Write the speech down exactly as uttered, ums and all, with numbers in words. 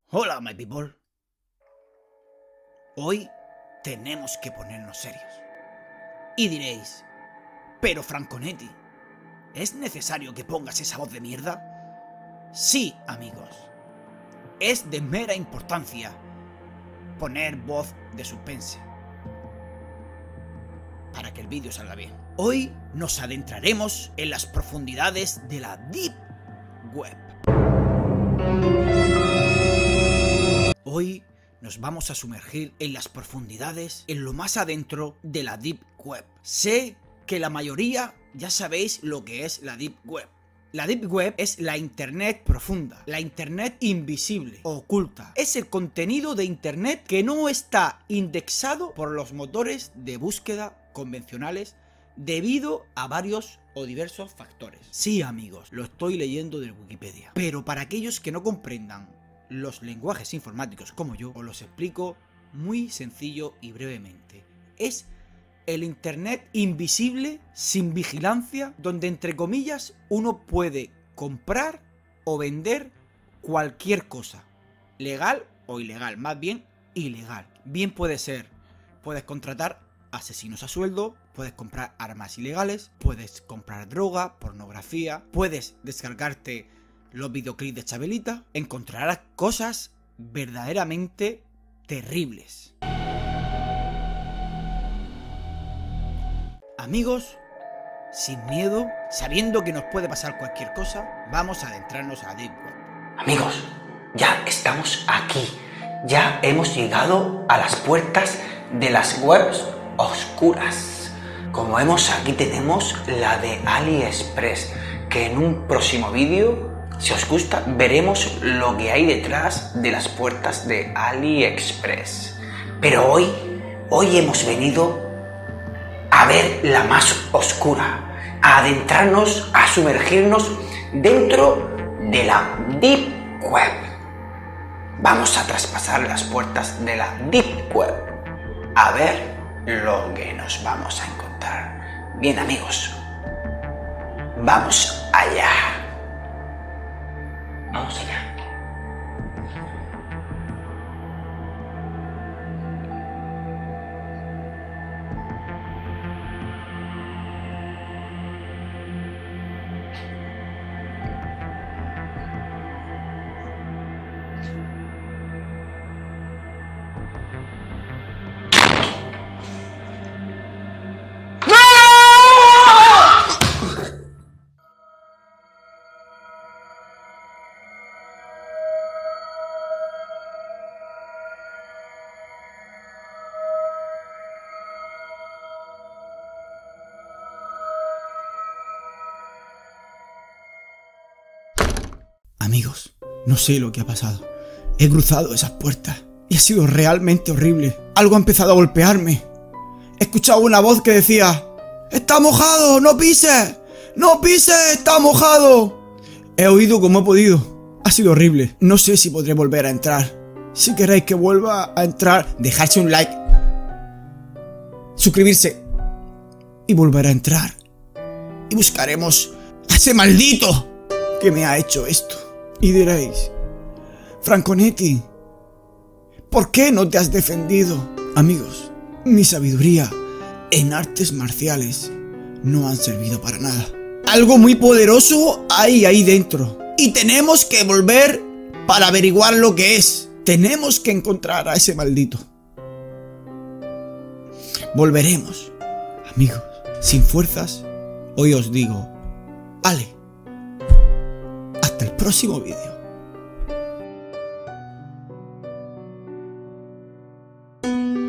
Hola, my people. Hoy tenemos que ponernos serios. Y diréis, pero Franconetti, ¿es necesario que pongas esa voz de mierda? Sí, amigos. Es de mera importancia poner voz de suspense para que el vídeo salga bien. Hoy nos adentraremos en las profundidades de la Deep Web. Hoy nos vamos a sumergir en las profundidades, en lo más adentro de la Deep Web. Sé que la mayoría ya sabéis lo que es la Deep Web. La Deep Web es la Internet profunda, la Internet invisible, oculta. Es el contenido de Internet que no está indexado por los motores de búsqueda convencionales debido a varios o diversos factores. Sí, amigos, lo estoy leyendo de Wikipedia. Pero para aquellos que no comprendan los lenguajes informáticos como yo, os los explico muy sencillo y brevemente. Es el Internet invisible, sin vigilancia, donde entre comillas uno puede comprar o vender cualquier cosa, legal o ilegal, más bien ilegal. Bien puede ser, puedes contratar asesinos a sueldo, puedes comprar armas ilegales, puedes comprar droga, pornografía, puedes descargarte los videoclips de Chabelita, encontrarás cosas verdaderamente terribles. Amigos, sin miedo, sabiendo que nos puede pasar cualquier cosa, vamos a adentrarnos a la Deep Web. Amigos, ya estamos aquí. Ya hemos llegado a las puertas de las webs oscuras. Como vemos, aquí tenemos la de AliExpress, que en un próximo vídeo, si os gusta, veremos lo que hay detrás de las puertas de AliExpress. Pero hoy, hoy hemos venido a ver la más oscura, a adentrarnos, a sumergirnos dentro de la Deep Web. Vamos a traspasar las puertas de la Deep Web, a ver lo que nos vamos a encontrar. Bien, amigos, vamos allá. Vamos allá. Amigos, no sé lo que ha pasado. He cruzado esas puertas y ha sido realmente horrible. Algo ha empezado a golpearme. He escuchado una voz que decía: ¡está mojado! ¡No pises! ¡No pises! ¡Está mojado! He oído como he podido. Ha sido horrible. No sé si podré volver a entrar. Si queréis que vuelva a entrar, dejadse un like, suscribirse y volver a entrar. Y buscaremos a ese maldito que me ha hecho esto. Y diréis: Franconetti, ¿por qué no te has defendido? Amigos, mi sabiduría en artes marciales no han servido para nada. Algo muy poderoso hay ahí dentro. Y tenemos que volver para averiguar lo que es. Tenemos que encontrar a ese maldito. Volveremos. Amigos, sin fuerzas, hoy os digo: ale. Hasta el próximo vídeo.